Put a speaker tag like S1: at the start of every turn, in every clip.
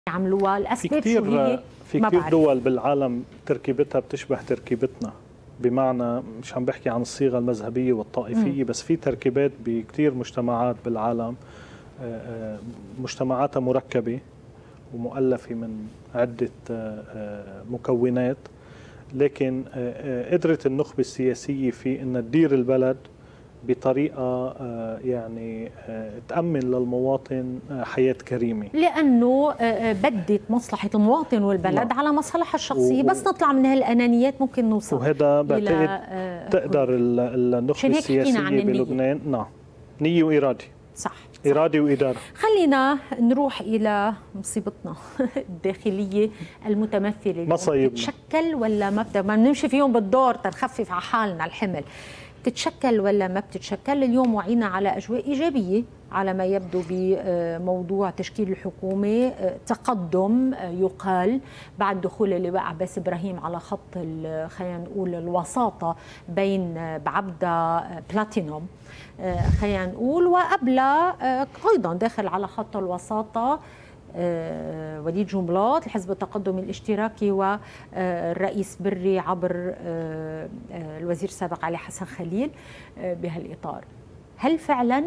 S1: يعملوها. الأسباب شو هي؟
S2: في كثير دول بالعالم تركيبتها بتشبه تركيبتنا، بمعنى مش عم بحكي عن الصيغة المذهبية والطائفية، بس في تركيبات بكثير مجتمعات بالعالم مجتمعاتها مركبة ومؤلفة من عدة مكونات، لكن قدرت النخبة السياسية في أن تدير البلد بطريقة يعني تأمن للمواطن حياة كريمة،
S1: لأنه بدت مصلحة المواطن والبلد على مصالحها الشخصية. بس نطلع من هالأنانيات ممكن نوصل،
S2: وهذا بعتقد تقدر النخبة السياسية بلبنان نية وإرادة. صح. إرادة وإدارة.
S1: خلينا نروح إلى مصيبتنا الداخلية المتمثلة.
S2: مصايبنا
S1: بتتشكل ولا ما بنمشي فيهم بالدور تنخفف على حالنا الحمل؟ بتتشكل ولا ما بتتشكل؟ اليوم وعينا على أجواء إيجابية على ما يبدو بموضوع تشكيل الحكومة، تقدم يقال بعد دخول اللواء عباس إبراهيم على خط خلينا نقول الوساطة بين بعبدة بلاتينوم خلينا نقول، وقبلها أيضا داخل على خط الوساطة وليد جنبلاط الحزب التقدم الاشتراكي والرئيس بري عبر الوزير السابق علي حسن خليل. بهالإطار هل فعلا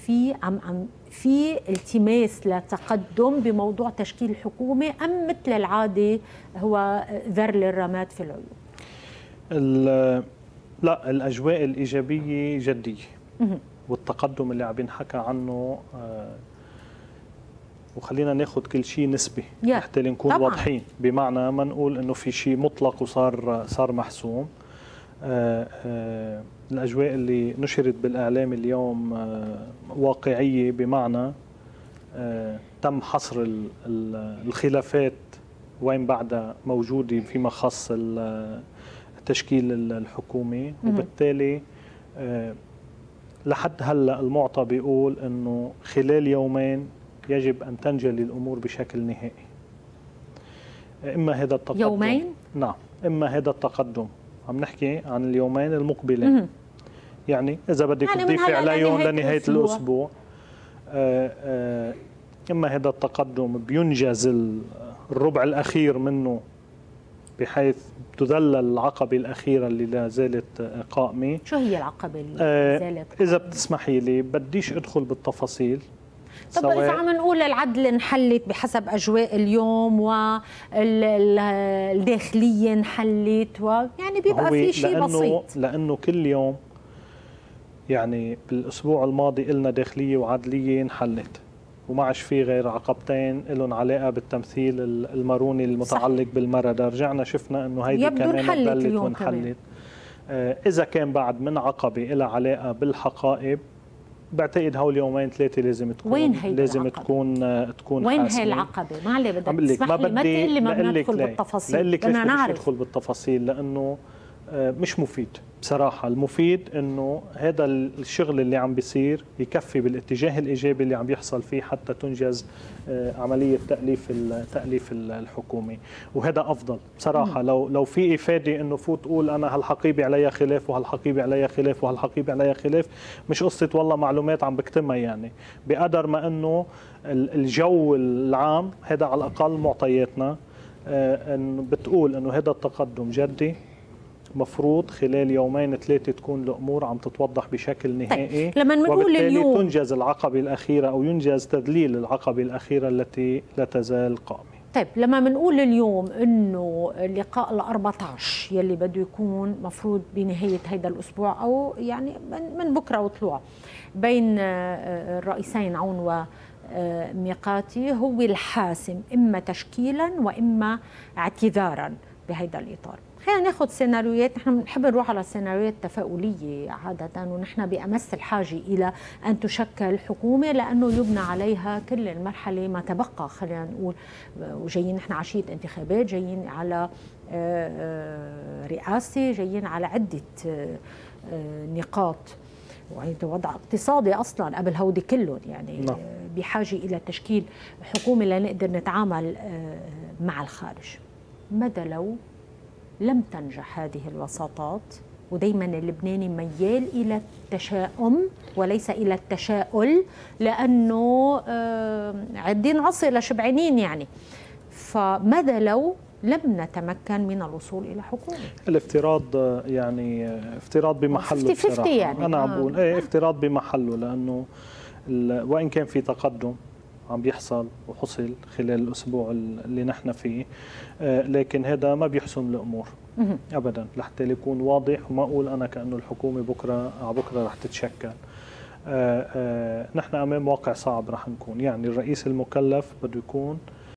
S1: في التماس لتقدم بموضوع تشكيل الحكومة، أم مثل العادة هو ذر للرماد في العيون؟
S2: لا، الأجواء الإيجابية جدية، والتقدم اللي عم ينحكى عنه وخلينا ناخذ كل شيء نسبي حتى نكون واضحين، بمعنى ما نقول انه في شيء مطلق وصار محسوم. الاجواء اللي نشرت بالاعلام اليوم واقعيه، بمعنى تم حصر الخلافات وين بعدها موجوده فيما خص تشكيل الحكومه، وبالتالي لحد هلا المعطى بيقول انه خلال يومين يجب أن تنجلي الأمور بشكل نهائي. إما هذا التقدم
S1: يومين؟
S2: نعم، إما هذا التقدم عم نحكي عن اليومين المقبلين، يعني إذا بدك تضيفي عليهم لنهاية الأسبوع. إما هذا التقدم بينجز الربع الأخير منه بحيث تذلل العقبة الأخيرة اللي لا زالت قائمة.
S1: شو هي العقبة اللي لا زالت قائمة؟
S2: إذا بتسمحي لي بديش أدخل بالتفاصيل.
S1: طب إذا عم نقول العدل انحلت بحسب أجواء اليوم والداخلية انحلت، ويعني بيبقى في شيء بسيط،
S2: لأنه كل يوم يعني بالأسبوع الماضي قلنا داخلية وعدلية انحلت، وما عادش في غير عقبتين لهم علاقة بالتمثيل الماروني المتعلق بالمردة. رجعنا شفنا أنه هيدي كمان بلت وانحلت. إذا كان بعد من عقبة لها علاقة بالحقائب، بعتقد هول يومين ثلاثه لازم تكون
S1: وين هي
S2: لازم
S1: العقبة؟
S2: تكون
S1: وين هي العقبه؟ ما عليه بدك تسمح لي ما تقول لي ما بدنا ندخل بالتفاصيل.
S2: بدنا نعرف ندخل بالتفاصيل لانه مش مفيد بصراحه. المفيد انه هذا الشغل اللي عم بيصير يكفي بالاتجاه الايجابي اللي عم بيحصل فيه حتى تنجز عمليه تاليف الحكومه، وهذا افضل بصراحه. لو في افاده انه فوت اقول انا هالحقيبه عليها خلاف وهالحقيبه عليها خلاف وهالحقيبه عليها خلاف، مش قصه والله معلومات عم بكتمها، يعني بقدر ما انه الجو العام هذا على الاقل معطياتنا انه بتقول انه هذا التقدم جدي، مفروض خلال يومين ثلاثة تكون الأمور عم تتوضح بشكل نهائي.
S1: طيب. لما نقول اليوم
S2: تنجز العقبة الأخيرة أو ينجز تذليل العقبة الأخيرة التي لا تزال قائمة.
S1: طيب لما بنقول اليوم انه اللقاء ال14 يلي بده يكون مفروض بنهاية هذا الأسبوع أو يعني من بكرة وطلوع بين الرئيسين عون وميقاتي هو الحاسم، إما تشكيلا وإما اعتذارا بهذا الإطار. خلينا ناخذ سيناريوهات، نحن بنحب نروح على سيناريوهات تفاؤليه عاده، ونحن بامس الحاجه الى ان تشكل حكومه لانه يبنى عليها كل المرحله ما تبقى، خلينا نقول، وجايين نحن عشيه انتخابات، جايين على رئاسه، جايين على عده نقاط، ووضع اقتصادي اصلا قبل هودي كلهم، يعني بحاجه الى تشكيل حكومه لنقدر نتعامل مع الخارج. ماذا لو لم تنجح هذه الوساطات ودايما اللبناني ميال إلى التشاؤم وليس إلى التشاؤل، لأنه عدين عصي لشبعانين يعني. فماذا لو لم نتمكن من الوصول إلى حكومة؟
S2: الافتراض يعني افتراض بمحله بصراحة.
S1: يعني
S2: أنا عم بقول افتراض بمحله، لأنه وإن كان في تقدم عم بيحصل وحصل خلال الأسبوع اللي نحن فيه، لكن هذا ما بيحسن الأمور أبدا، لحتى يكون واضح وما أقول أنا كأنه الحكومة بكرة رح تتشكل. نحن أمام واقع صعب رح نكون، يعني الرئيس المكلف بده يكون